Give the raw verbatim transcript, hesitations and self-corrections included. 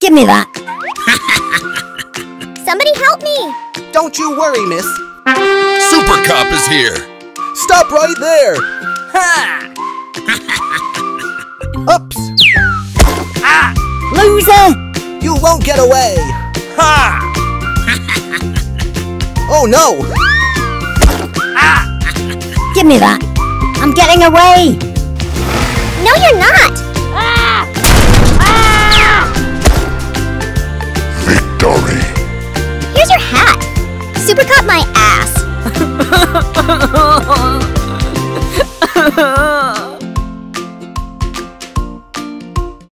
Give me that. Somebody help me! Don't you worry, miss. Super Cop is here. Stop right there! Ha! Oops! Ah! Loser! You won't get away! Ha! Oh no! Ah! Give me that. I'm getting away! No, you're not! Ah! Ah! Victory.